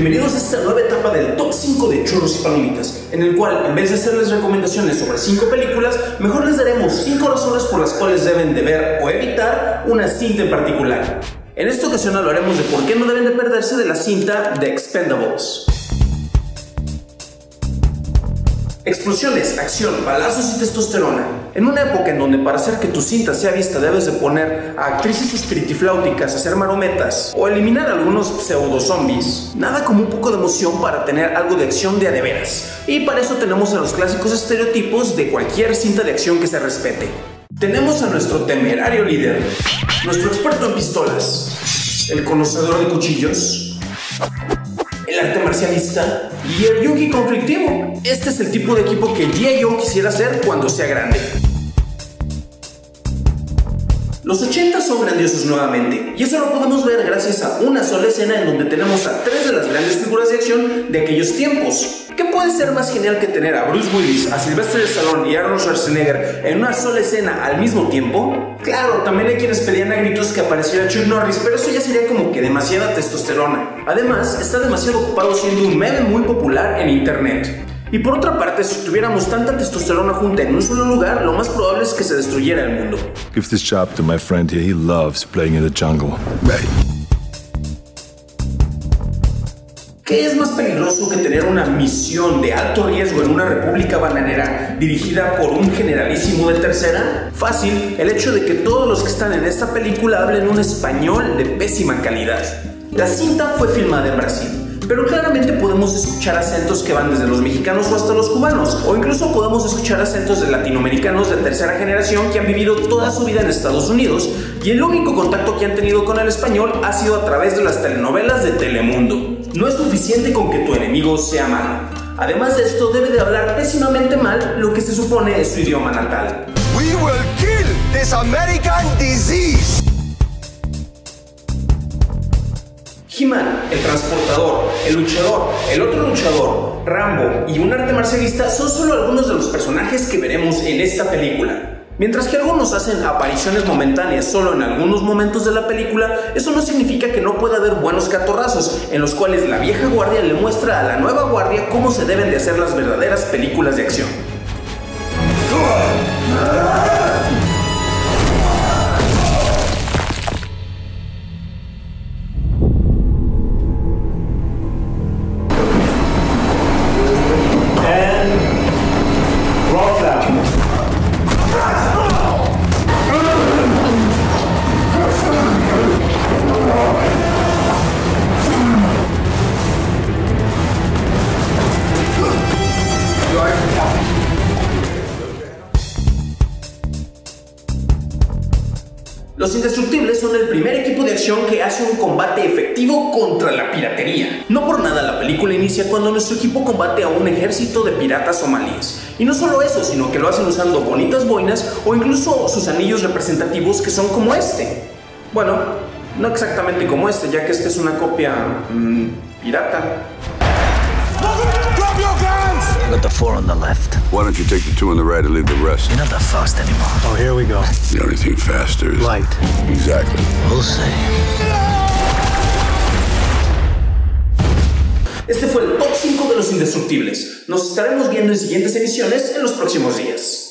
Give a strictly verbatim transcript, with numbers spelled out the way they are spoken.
Bienvenidos a esta nueva etapa del Top cinco de Churros y Palomitas, en el cual, en vez de hacerles recomendaciones sobre cinco películas, mejor les daremos cinco razones por las cuales deben de ver o evitar una cinta en particular. En esta ocasión hablaremos de por qué no deben de perderse de la cinta The Expendables. Explosiones, acción, balazos y testosterona. En una época en donde para hacer que tu cinta sea vista debes de poner a actrices espiritifláuticas a hacer marometas o eliminar a algunos pseudo zombies, nada como un poco de emoción para tener algo de acción de a de veras. Y para eso tenemos a los clásicos estereotipos de cualquier cinta de acción que se respete. Tenemos a nuestro temerario líder, nuestro experto en pistolas, el conocedor de cuchillos, el arte marcialista y el yonki conflictivo. Este es el tipo de equipo que G I. Joe quisiera ser cuando sea grande. Los ochenta son grandiosos nuevamente, y eso lo podemos ver gracias a una sola escena en donde tenemos a tres de las grandes figuras de acción de aquellos tiempos. ¿Qué puede ser más genial que tener a Bruce Willis, a Sylvester Stallone y a Arnold Schwarzenegger en una sola escena al mismo tiempo? Claro, también hay quienes pedían a gritos que apareciera Chuck Norris, pero eso ya sería como que demasiada testosterona. Además, está demasiado ocupado siendo un meme muy popular en internet. Y por otra parte, si tuviéramos tanta testosterona junta en un solo lugar, lo más probable es que se destruyera el mundo. Give this job to my friend here. He loves playing in the jungle. Right. ¿Qué es más peligroso que tener una misión de alto riesgo en una república bananera dirigida por un generalísimo de tercera? Fácil, el hecho de que todos los que están en esta película hablen un español de pésima calidad. La cinta fue filmada en Brasil, pero claramente podemos escuchar acentos que van desde los mexicanos o hasta los cubanos, o incluso podemos escuchar acentos de latinoamericanos de tercera generación que han vivido toda su vida en Estados Unidos, y el único contacto que han tenido con el español ha sido a través de las telenovelas de Telemundo. No es suficiente con que tu enemigo sea malo. Además de esto, debe de hablar pésimamente mal lo que se supone es su idioma natal. We will kill this American disease. He-Man, el transportador, el luchador, el otro luchador, Rambo y un arte marcialista son solo algunos de los personajes que veremos en esta película. Mientras que algunos hacen apariciones momentáneas solo en algunos momentos de la película, eso no significa que no pueda haber buenos catorrazos, en los cuales la vieja guardia le muestra a la nueva guardia cómo se deben de hacer las verdaderas películas de acción. Los Indestructibles son el primer equipo de acción que hace un combate efectivo contra la piratería. No por nada la película inicia cuando nuestro equipo combate a un ejército de piratas somalíes. Y no solo eso, sino que lo hacen usando bonitas boinas o incluso sus anillos representativos que son como este. Bueno, no exactamente como este, ya que este es una copia mmm, pirata. Drop your guns! Got the four on the left. Why don't you take the two on the right and leave the rest? You're not that fast anymore. Oh, here we go. The only thing faster is... Light. Exactly. We'll see. Este fue el Top cinco de los Indestructibles. Nos estaremos viendo en siguientes emisiones en los próximos días.